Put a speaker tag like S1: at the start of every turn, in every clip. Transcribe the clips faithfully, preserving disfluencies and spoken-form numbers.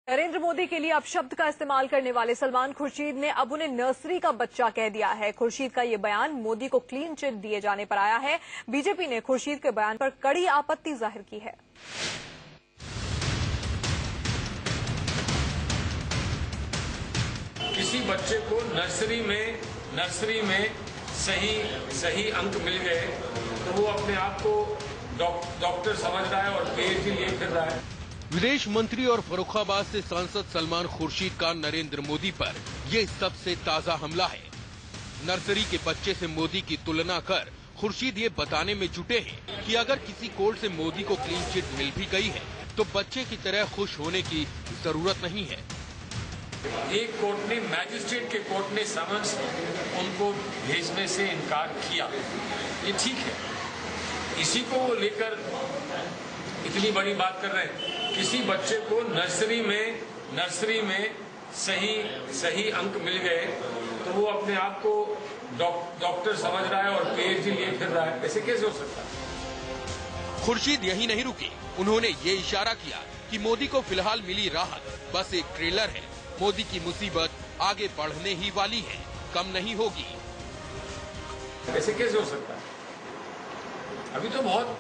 S1: नरेंद्र मोदी के लिए अपशब्द का इस्तेमाल करने वाले सलमान खुर्शीद ने अब उन्हें नर्सरी का बच्चा कह दिया है। खुर्शीद का ये बयान मोदी को क्लीन चिट दिए जाने पर आया है। बीजेपी ने खुर्शीद के बयान पर कड़ी आपत्ति जाहिर की है।
S2: किसी बच्चे को नर्सरी में नर्सरी में सही सही अंक मिल गए तो वो अपने आप को डॉक्टर समझ रहा है और पीएचडी लिए फिर रहा है।
S3: विदेश मंत्री और फर्रुखाबाद से सांसद सलमान खुर्शीद का नरेंद्र मोदी पर ये सबसे ताजा हमला है। नर्सरी के बच्चे से मोदी की तुलना कर खुर्शीद ये बताने में जुटे हैं कि अगर किसी कोर्ट से मोदी को क्लीन चिट मिल भी गई है तो बच्चे की तरह खुश होने की जरूरत नहीं है।
S2: एक कोर्ट ने, मैजिस्ट्रेट के कोर्ट ने समन्स उनको भेजने से इनकार किया, ये ठीक है। इसी को वो लेकर इतनी बड़ी बात कर रहे हैं। किसी बच्चे को नर्सरी में नर्सरी में सही सही अंक मिल गए तो वो अपने आप को डॉक्टर समझ रहा है और पीएचडी लिए फिर रहा है, ऐसे कैसे हो सकता है?
S3: खुर्शीद यही नहीं रुकी, उन्होंने ये इशारा किया कि मोदी को फिलहाल मिली राहत बस एक ट्रेलर है। मोदी की मुसीबत आगे बढ़ने ही वाली है, कम नहीं होगी।
S2: ऐसे कैसे हो सकता है? अभी तो बहुत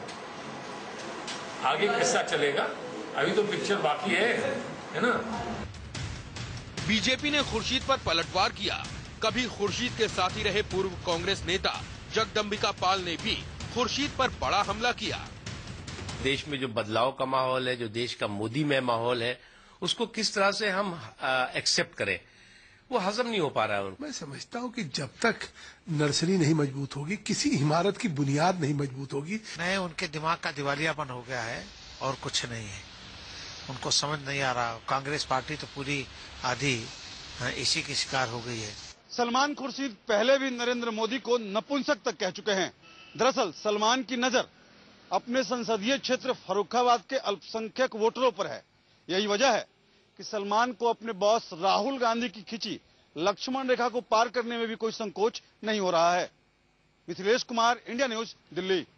S2: आगे किस्सा चलेगा, अभी तो पिक्चर बाकी है, है ना?
S3: बीजेपी ने खुर्शीद पर पलटवार किया। कभी खुर्शीद के साथी रहे पूर्व कांग्रेस नेता जगदम्बिका पाल ने भी खुर्शीद पर बड़ा हमला किया।
S4: देश में जो बदलाव का माहौल है, जो देश का मोदी में माहौल है, उसको किस तरह से हम एक्सेप्ट करें, वो हजम नहीं हो पा रहा है उनको।
S5: मैं समझता हूँ कि जब तक नर्सरी नहीं मजबूत होगी, किसी इमारत की बुनियाद नहीं मजबूत होगी।
S6: नहीं, उनके दिमाग का दिवालियापन हो गया है और कुछ नहीं है, उनको समझ नहीं आ रहा। कांग्रेस पार्टी तो पूरी आधी इसी की शिकार हो गई है।
S7: सलमान खुर्शीद पहले भी नरेंद्र मोदी को नपुंसक तक कह चुके हैं। दरअसल सलमान की नजर अपने संसदीय क्षेत्र फर्रुखाबाद के अल्पसंख्यक वोटरों पर है। यही वजह है कि सलमान को अपने बॉस राहुल गांधी की खिंची लक्ष्मण रेखा को पार करने में भी कोई संकोच नहीं हो रहा है। Mithilesh Kumar, India News, Delhi.